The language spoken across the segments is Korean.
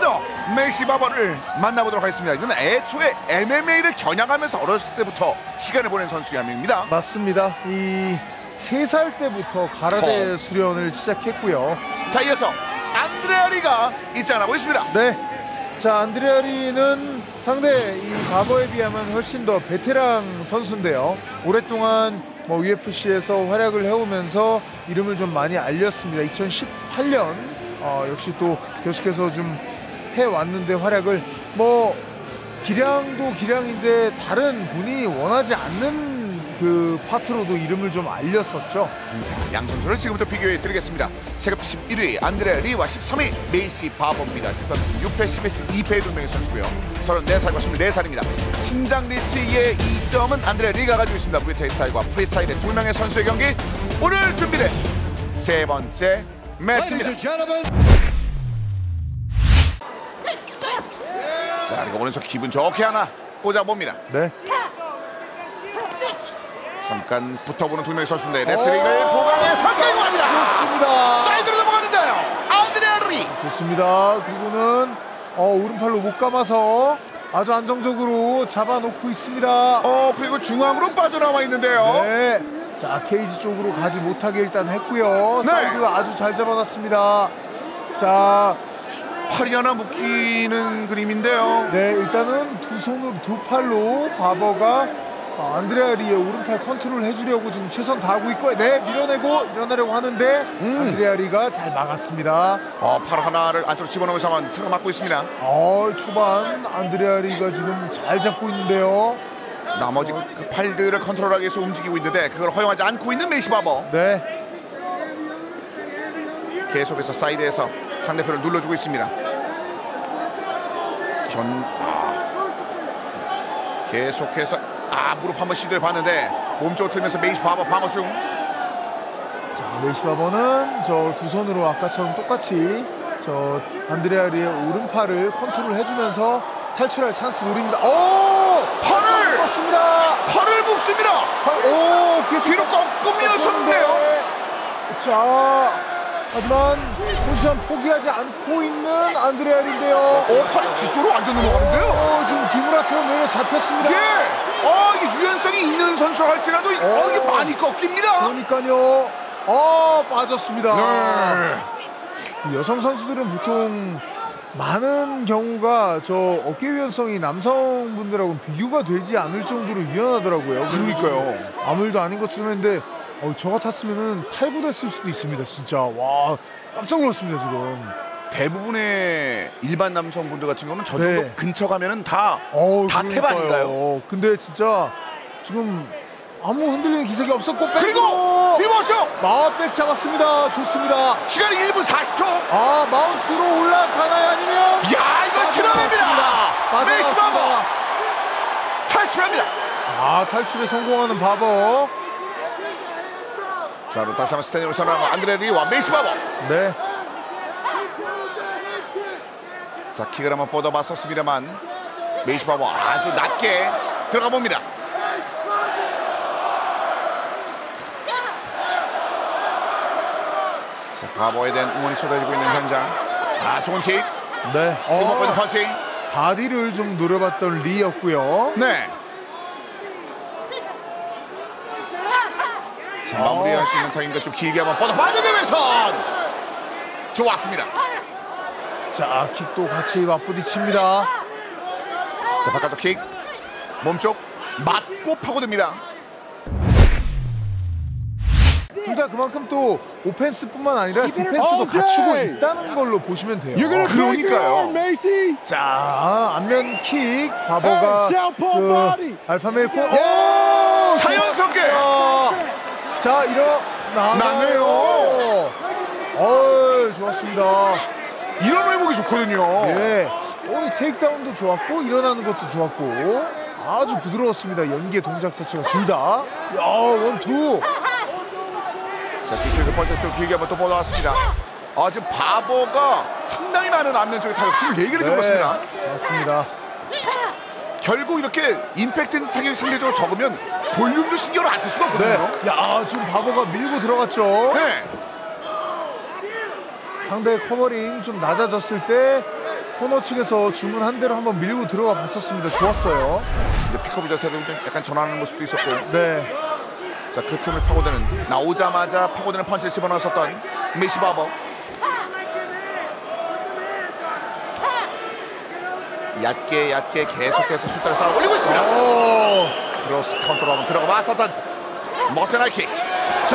드디어 메시 바버를 만나보도록 하겠습니다. 이건 애초에 MMA를 겨냥하면서 어렸을 때부터 시간을 보낸 선수 한 명입니다. 맞습니다. 이 3살 때부터 가라데 수련을 시작했고요. 자, 이어서 안드레아 리가 입장하고 있습니다. 네. 자, 안드레아 리는 상대 이 바버에 비하면 훨씬 더 베테랑 선수인데요. 오랫동안 뭐 UFC에서 활약을 해오면서 이름을 좀 많이 알렸습니다. 2018년 역시 또 계속해서 좀 해왔는데 활약을 뭐 기량도 기량인데 다른 본인이 원하지 않는 그 파트로도 이름을 좀 알렸었죠. 자, 양 선수를 지금부터 비교해 드리겠습니다. 체급 11위 안드레아 리와 13위 메이시 바버입니다. 6패 12패 2패의 두 명의 선수고요. 34살과 24살입니다. 신장 리치의 이점은 안드레아 리가 가지고 있습니다. 무에타이 스타일과 프리스타일의 두 명의 선수의 경기, 오늘 준비된 세 번째 매치입니다. 자, 그리고 오른손 기분 좋게 하나 꽂아봅니다. 네. 잠깐 붙어보는 두 명의 선수인데 레슬링을 보강해서 끌고 갑니다. 좋습니다. 사이드로 넘어가는데요. 안드레아 리. 좋습니다. 그리고는 오른팔로 못 감아서 아주 안정적으로 잡아놓고 있습니다. 그리고 중앙으로 빠져나와 있는데요. 네. 자, 케이지 쪽으로 가지 못하게 일단 했고요. 네. 사이드 아주 잘 잡아놨습니다. 자, 팔이 하나 묶이는 그림인데요. 네, 일단은 두 손으로 두 팔로 바버가 안드레아 리의 오른팔 컨트롤 해주려고 지금 최선 다하고 있고, 네, 밀어내고 일어나려고 하는데 안드레아 리가 잘 막았습니다. 팔 하나를 안쪽으로 집어넣으면서 틀어 막고 있습니다. 초반 안드레아 리가 지금 잘 잡고 있는데요. 나머지 그 팔들을 컨트롤하기 위해서 움직이고 있는데 그걸 허용하지 않고 있는 메이시 바버. 네. 계속해서 사이드에서 상대편을 눌러주고 있습니다. 계속해서 무릎 한번 시도해 봤는데 몸쪽을 틀면서 메이시 바버 방어 중. 자, 메이시 바버는 저 두 손으로 아까처럼 똑같이 저 안드레아 리의 오른팔을 컨트롤 해주면서 탈출할 찬스 노립니다. 팔을 묶었습니다. 팔을 묶습니다. 뒤로 꺾으면서인데요. 자, 하지만 포지션 포기하지 않고 있는 안드레아 리인데요. 팔이 뒤쪽으로 완전 넘어가는데요. 지금 기무라처럼 내려 잡혔습니다. 예. 이게 유연성이 있는 선수라 할지라도 이게 많이 꺾입니다. 그러니까요. 빠졌습니다. 네. 여성 선수들은 보통 많은 경우가 저 어깨 유연성이 남성분들하고는 비교가 되지 않을 정도로 유연하더라고요. 그러니까요. 아무 일도 아닌 것처럼 했는데 저 같았으면 탈구됐을 수도 있습니다. 진짜 와, 깜짝 놀랐습니다. 지금 대부분의 일반 남성분들 같은 경우는 저 정도 네. 근처 가면은 다 탭 아닌가요? 근데 진짜 지금 아무 흔들리는 기색이 없었고, 그리고 뒤집었죠. 마운트 잡았습니다. 좋습니다. 시간이 1분 40초. 마운트로 올라가나요? 아니면 이걸 치러냅니다. 메이시 바버 탈출합니다. 탈출에 성공하는 바버. 자, 다시 한번 스탠딩으로 선언하고 안드레아 리와 메이시 바버. 네. 자, 킥을 한번 뻗어봤었습니다만 메이시 바버 아주 낮게 들어가 봅니다. 자, 바버에 대한 응원이 쏟아지고 있는 현장. 좋은 킥. 네. 주먹 있는 펀치. 바디를 좀 노려봤던 리였고요. 네. 자, 마무리할 수 있는 타임과 좀 길게 한번 뻗어봤는데 왼손. 좋았습니다. 자, 킥도 같이 맞부딪힙니다. 자, 바깥쪽 킥. 몸쪽 맞고 파고듭니다. 둘 다 그만큼 또 오펜스뿐만 아니라 디펜스도 갖추고 있다는 걸로 보시면 돼요. 그러니까요. 자, 안면 킥. 바버가 그 알파메일 코. 자연스럽게. 자, 일어나네요. 좋았습니다. 이런 걸 보기 좋거든요. 예. 테이크다운도 좋았고 일어나는 것도 좋았고 아주 부드러웠습니다. 연계 동작 자체가 둘 다. 원투. 자, 뒤쪽에서 번쩍 길게 한번 또 뻗어왔습니다. 지금 바버가 상당히 많은 안면 쪽에 타격 24개를 들어갔습니다. 맞습니다. 결국 이렇게 임팩트 타격이 상대적으로 적으면 볼륨도 신경을 안 쓸 수가 없거든요. 지금 바버가 밀고 들어갔죠. 네. 상대의 커버링 좀 낮아졌을 때 코너 측에서 주문한 대로 한번 밀고 들어가 봤었습니다. 좋았어요. 근데 픽업 자세로 좀 약간 전환하는 모습도 있었고. 네. 자, 그 틈을 파고드는, 나오자마자 파고드는 펀치를 집어넣었었던 메이시 바버. 얕게 계속해서 숫자를 쌓아 올리고 있습니다. 크로스 카운터로 한번 들어가 봤었던 멋진 하이킥. 자,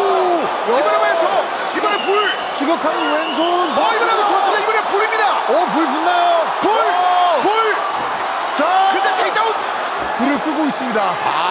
이번에 불. 추격하는 왼손. 이번에도 좋습니다. 이번에 불입니다. 불 붙나요? 불. 자, 근데 테이크다운. 불을 끄고 있습니다.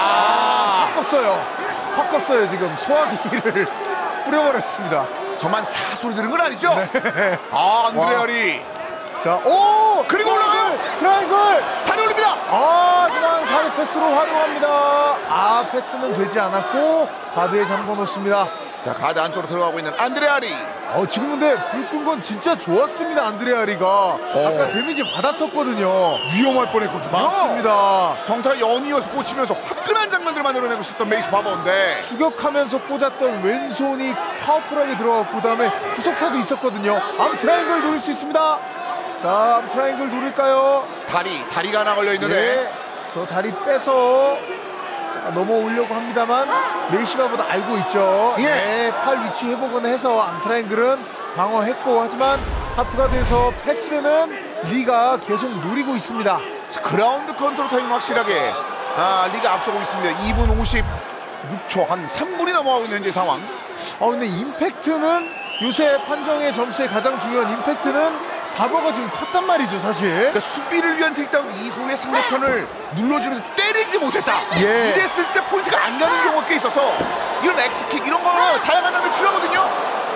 확 껐어요. 지금 소화기를 뿌려버렸습니다. 저만 사소리 들은 건 아니죠? 네. 안드레아리. 자, 그리고 올라가요. 트라이앵글. 다리 올립니다. 하지만 가드 패스로 활용합니다. 패스는 되지 않았고 가드에 잠궈 놓습니다. 자, 가드 안쪽으로 들어가고 있는 안드레아리. 지금 근데 불 끈 건 진짜 좋았습니다. 안드레아리가 아까 데미지 받았었거든요. 위험할 뻔했거든요. 맞습니다. 정타 연이어서 꽂히면서 화끈한 장면들 만들어내고 있었던 메이시 바버인데, 추격하면서 꽂았던 왼손이 파워풀하게 들어갔고 그다음에 후속타도 있었거든요. 트라이앵글 노릴 수 있습니다. 자, 트라이앵글 노릴까요? 다리가 하나 걸려있는데, 저 다리 빼서 넘어오려고 합니다만 메이시바보다 알고 있죠. 팔 위치 회복은 해서 암트라이앵글은 방어했고, 하지만 하프가드에서 패스는 리가 계속 노리고 있습니다. 그라운드 컨트롤 타임 확실하게 리가 앞서고 있습니다. 2분 56초, 한 3분이 넘어가고 있는 현재 상황. 근데 임팩트는 요새 판정의 점수에 가장 중요한 임팩트는 바버가 지금 컸단 말이죠, 사실. 그러니까 수비를 위한 테이크다운 이후에 상대편을 눌러주면서 때리지 못했다. 예. 이랬을 때 포인트가 안 가는 경우가 꽤 있어서 이런 엑스킥 이런 거는 다양한 장면이 필요하거든요.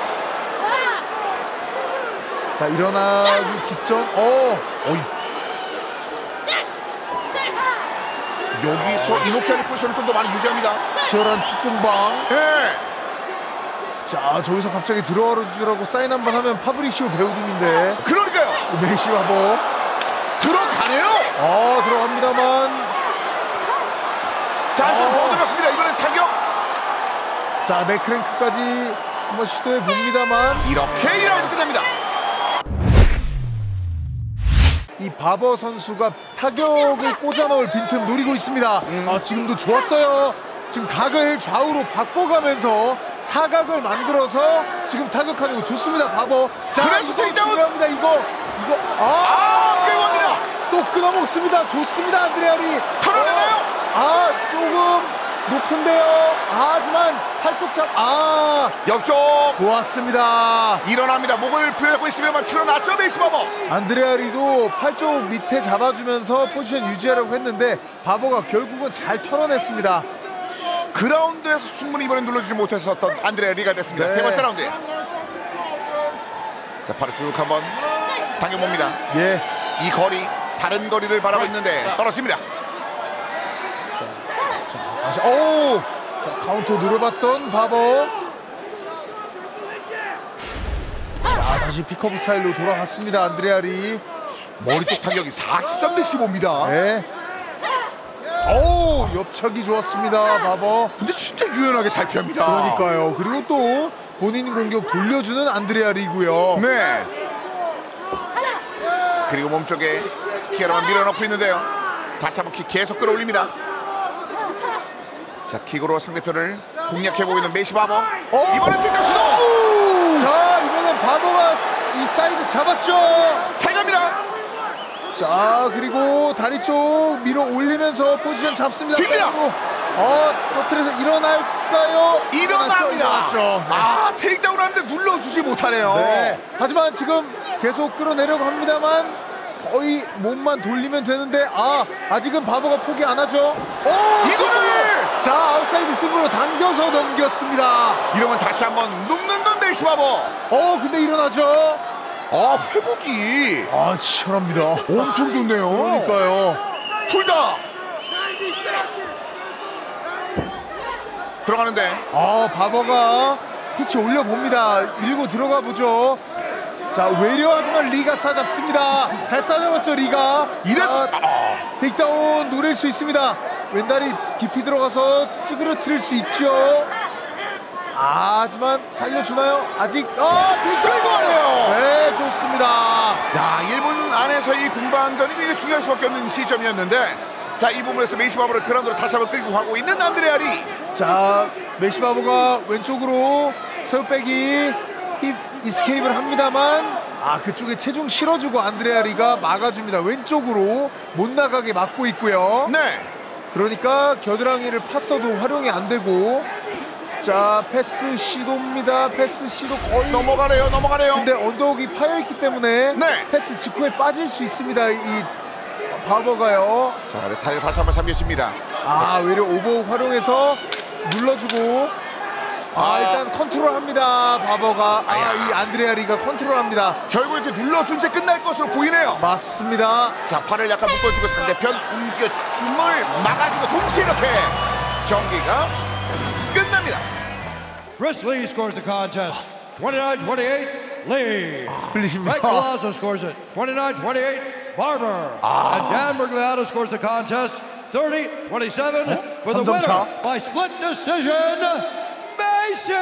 자, 일어나기 직전. 여기서 이노키아의 포지션을 좀 더 많이 유지합니다. 치열한 킥공방. 자, 저기서 갑자기 들어오라고 사인 한번 하면 파브리시오 배우등인데. 그러니까요. 메이시바버 들어가네요. 들어갑니다만. 자, 좀 버텨줬습니다. 이번엔 타격. 자, 네크랭크까지 한번 시도해 봅니다만. 이렇게 1라운드 끝납니다. 이 바버 선수가 타격을 꽂아 넣을 빈틈 노리고 있습니다. 지금도 좋았어요. 지금 각을 좌우로 바꿔가면서 사각을 만들어서 지금 타격하는 거 좋습니다. 바버. 자, 그래서 테이크다운. 중요합니다. 이거 끌어갑니다. 또 끊어먹습니다. 좋습니다. 안드레아리. 털어내나요? 조금 높은데요. 하지만 팔쪽 옆쪽 좋았습니다. 일어납니다. 목을 부여잡고 있으면 틀어놨죠, 메이시 바버. 안드레아리도 팔쪽 밑에 잡아주면서 포지션 유지하려고 했는데 바버가 결국은 잘 털어냈습니다. 그라운드에서 충분히 이번엔 눌러주지 못했었던 안드레아리가 됐습니다. 세 번째 라운드. 자, 팔을 쭉 한번 당겨봅니다. 이 거리, 다른 거리를 바라고 있는데 떨어집니다. 다시 자, 카운터 누려봤던 바버. 자, 다시 피커브 스타일로 돌아갔습니다. 안드레아리. 머리 쪽 타격이 43대 15입니다. 네. 옆차기 좋았습니다. 바버. 근데 진짜 유연하게 잘 피합니다. 그러니까요. 그리고 또 본인 공격 돌려주는 안드레아리고요. 네. 그리고 몸쪽에 킥으로만 밀어넣고 있는데요. 다시 한번 킥 계속 끌어올립니다. 자, 킥으로 상대편을 공략해보고 있는 메이시 바버. 이번엔 킥 시도. 자, 이번엔 바버가 이 사이드 잡았죠. 잘 갑니다. 자, 그리고 다리 쪽 밀어 올리면서 포지션 잡습니다. 깁니다. 터트려서 일어날까요? 일어납니다. 일어났죠. 테이크다운 하는데 눌러주지 못하네요. 네. 하지만 지금 계속 끌어내려고 합니다만 거의 몸만 돌리면 되는데 아직은 바버가 포기 안 하죠. 이거를 자, 아웃사이드 스브로 당겨서 넘겼습니다. 이러면 다시 한번 눕는 건 메이시 바버. 근데 일어나죠. 회복이 치열합니다. 엄청 좋네요. 그러니까요. 둘 다 들어가는데 바버가 피치 올려봅니다. 밀고 들어가 보죠. 자, 외려하지만 리가 싸잡습니다. 잘 싸잡았죠, 리가. 이래서 테이크다운 노릴 수 있습니다. 왼다리 깊이 들어가서 찌그러뜨릴 수 있죠. 하지만 살려주나요? 아직 테이크다운. 이거네요. 네, 좋습니다. 야, 1분 안에서의 공방전이 굉장히 중요할 수밖에 없는 시점이었는데, 자, 이 부분에서 메이시 바보를 그라운드로 다시 한번 끌고 가고 있는 안드레아 리. 자, 메시 바보가 왼쪽으로 새우빼기 힙 이스케이프를 합니다만, 그쪽에 체중 실어주고 안드레아 리가 막아줍니다. 왼쪽으로 못 나가게 막고 있고요. 네. 그러니까 겨드랑이를 팠어도 활용이 안 되고, 자, 패스 시도입니다. 패스 시도 거의 넘어가네요. 근데 언덕이 파여있기 때문에 네. 패스 직후에 빠질 수 있습니다. 이 바버가요. 자, 레타이어 다시 한번 잠겨줍니다. 외려 오버훅 활용해서 눌러주고, 일단 컨트롤합니다. 바버가. 이 안드레아 리가 컨트롤합니다. 결국 이렇게 눌러준 채 끝날 것으로 보이네요. 맞습니다. 자, 팔을 약간 묶어주고 상대편 움직여 줌을 막아주고 동시에 이렇게 경기가 끝납니다. Chris Lee scores the contest. 29-28, Lee. 흘리십니다. Mike Palazzo scores it. 29-28, Barber. And Dan Bergliato scores the contest. 30-27 for the winner 삼점차. by split decision, Macy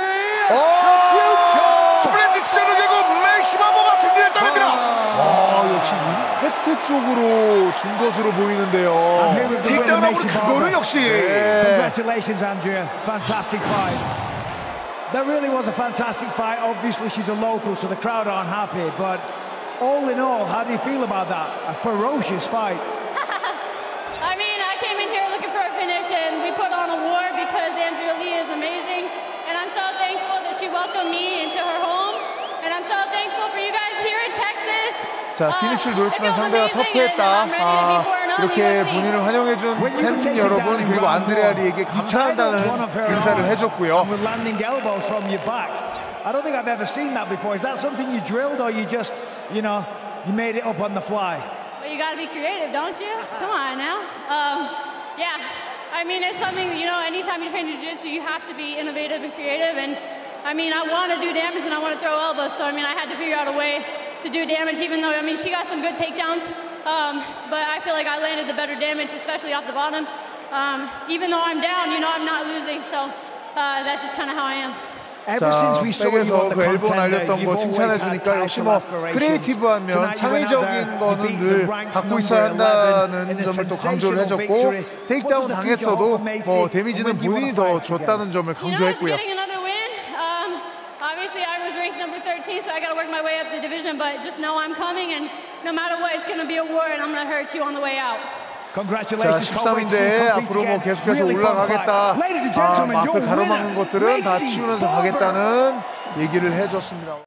스프린트 시전을 결국 메이시 바보가 승리를 따냅니다. 역시 팩트 쪽으로 준 것으로 보이는데요. 틱다운하고 그거는 역시 Congratulations, Andrea. Fantastic fight. That really was a fantastic fight. Obviously, she's a local, so the crowd aren't happy. But all in all, how do you feel about that? A ferocious fight. I mean, I came in here looking for a finish, and we put on a war because Andrea Lee is amazing. And I'm so thankful that she welcomed me into her home. And I'm so thankful for you guys here in Texas. 자, 피니쉬를 노렸지만 상대가 터프했다. 이렇게 본인을 환영해준 팬 여러분, 그리고 안드레아 리에게 감사한다는 인사를 해줬고요. With landing elbows from your back. I don't think I've ever seen that before. Is that something you drilled, or you just, you made it up on the fly? Well, you got to be creative, don't you? Come on now. Yeah, I mean, it's something, anytime you train jiu-jitsu, you have to be innovative and creative. And I mean, I want to do damage and I want to throw elbows. So, I mean, I had to figure out a way to do damage, even though, she got some good takedowns. But I feel like I landed the better damage, especially off the bottom. Even though I'm down, I'm not losing. So that's just kind of how I am. 자, 백에서 그 엘보 날렸던 거 칭찬해주니까 역시 크리에이티브하면 창의적인 거는 늘 갖고 있어야 한다는 점을 또 강조를 해줬고, 테이크다운 당했어도 데미지는 본인이 더 줬다는 점을 강조했고요. Obviously, I was ranked number 13, so I got to work my way up the division. But just know I'm coming, and no matter what, it's going to be a war, and I'm going to hurt you on the way out. 자, 13인데 앞으로 계속해서 올라가겠다. 마크 가로막는 것들은 다 치우면서 가겠다는 얘기를 해줬습니다.